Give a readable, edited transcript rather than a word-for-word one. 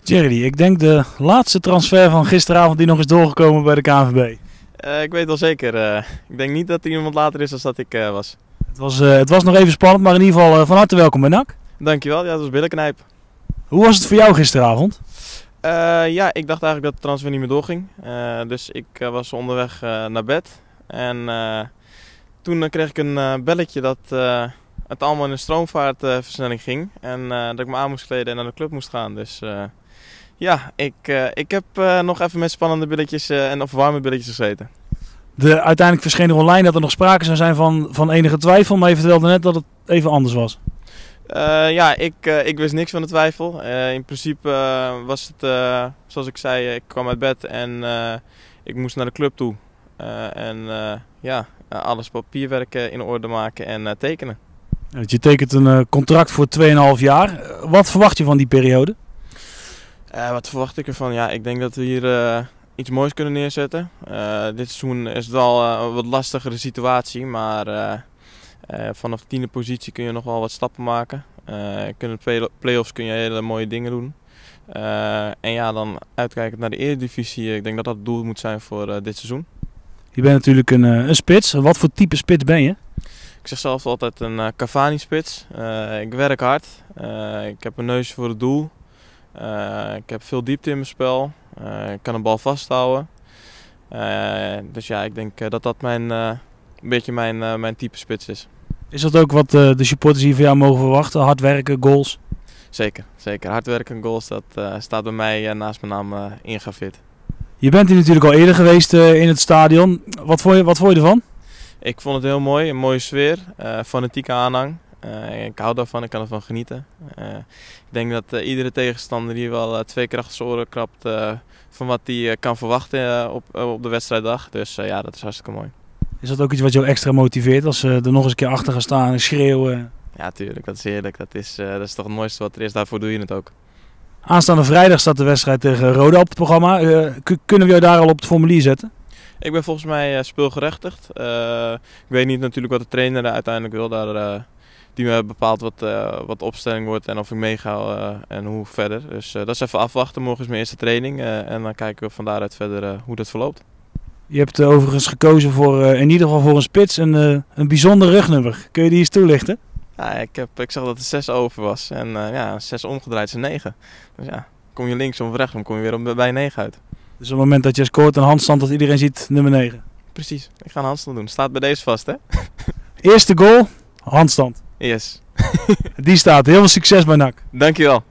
Jerry, ik denk de laatste transfer van gisteravond die nog is doorgekomen bij de KNVB. Ik weet wel zeker. Ik denk niet dat er iemand later is dan dat ik was. Het was nog even spannend, maar in ieder geval van harte welkom bij NAC. Dankjewel, ja, dat was billenknijp. Hoe was het voor jou gisteravond? Ja, ik dacht eigenlijk dat de transfer niet meer doorging. Dus ik was onderweg naar bed. En toen kreeg ik een belletje dat het allemaal in een stroomvaartversnelling ging. En dat ik me aan moest kleden en naar de club moest gaan. Dus ja, ik heb nog even met spannende billetjes of warme billetjes gezeten. Uiteindelijk verscheen er online dat er nog sprake zou zijn van enige twijfel, maar je vertelde net dat het even anders was. Ja, ik wist niks van de twijfel. In principe was het, zoals ik zei, ik kwam uit bed en ik moest naar de club toe. Ja, alles papierwerk in orde maken en tekenen. Je tekent een contract voor 2,5 jaar. Wat verwacht je van die periode? Wat verwacht ik ervan? Ja, ik denk dat we hier iets moois kunnen neerzetten. Dit seizoen is het wel een wat lastigere situatie, maar vanaf de 10e positie kun je nog wel wat stappen maken. In de play-offs kun je hele mooie dingen doen. En ja, dan uitkijkend naar de Eredivisie. Ik denk dat dat het doel moet zijn voor dit seizoen. Je bent natuurlijk een spits. Wat voor type spits ben je? Ik zeg zelf altijd een Cavani-spits. Ik werk hard. Ik heb een neusje voor het doel. Ik heb veel diepte in mijn spel. Ik kan een bal vasthouden. Dus ja, ik denk dat dat een beetje mijn type spits is. Is dat ook wat de supporters hier van jou mogen verwachten? Hard werken, goals? Zeker, zeker. Hard werken en goals, dat staat bij mij naast mijn naam ingegraveerd. Je bent hier natuurlijk al eerder geweest in het stadion. Wat vond je ervan? Ik vond het heel mooi, een mooie sfeer, fanatieke aanhang. Ik hou daarvan, ik kan ervan genieten. Ik denk dat iedere tegenstander hier wel 2 keer achter zijn oren krabt van wat hij kan verwachten op de wedstrijddag. Dus ja, dat is hartstikke mooi. Is dat ook iets wat jou extra motiveert als ze er nog eens een keer achter gaan staan en schreeuwen? Ja, tuurlijk, dat is heerlijk. Dat is toch het mooiste wat er is, daarvoor doe je het ook. Aanstaande vrijdag staat de wedstrijd tegen Roda op het programma. Kunnen we jou daar al op het formulier zetten? Ik ben volgens mij speelgerechtigd. Ik weet niet natuurlijk wat de trainer uiteindelijk wil. Die bepaalt wat de opstelling wordt en of ik meega en hoe verder. Dus dat is even afwachten. Morgen is mijn eerste training en dan kijken we van daaruit verder hoe dat verloopt. Je hebt overigens gekozen voor in ieder geval voor een spits een bijzonder rugnummer. Kun je die eens toelichten? Ja, ik zag dat er 6 over was en ja, 6 omgedraaid is een 9. Dus ja, kom je linksom of rechtsom, kom je weer bij 9 uit. Dus op het moment dat je scoort een handstand dat iedereen ziet, nummer 9. Precies, ik ga een handstand doen. Staat bij deze vast, hè? Eerste goal, handstand. Yes. Die staat. Heel veel succes bij NAC. Dankjewel.